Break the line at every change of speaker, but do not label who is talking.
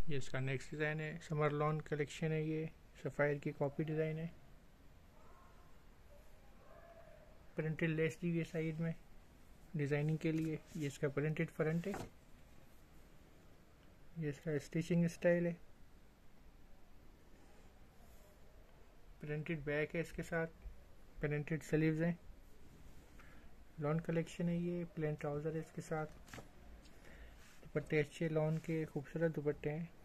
ये इसका next design है, समर लॉन कलेक्शन है। ये सफ़ायर की कॉपी डिज़ाइन है, प्रिंटेड लेस दी हुई है साइड में डिज़ाइनिंग के लिए। ये इसका प्रिंटेड फ्रंट है, ये इसका स्टिचिंग स्टाइल है। प्रिंटेड बैक है इसके साथ, प्रिंटेड स्लीव्स हैं। लॉन कलेक्शन है ये, प्लेन ट्राउज़र है इसके साथ। दुपट्टे अच्छे लॉन के खूबसूरत दुपट्टे हैं।